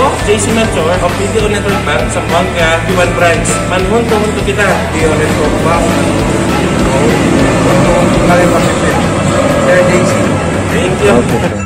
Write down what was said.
JC Mentor of BDO Network Bank sa Bangka, Iwan Branch. Manhon to kita. BDO Network Bank. Kalian Sir JC. Thank you. Okay.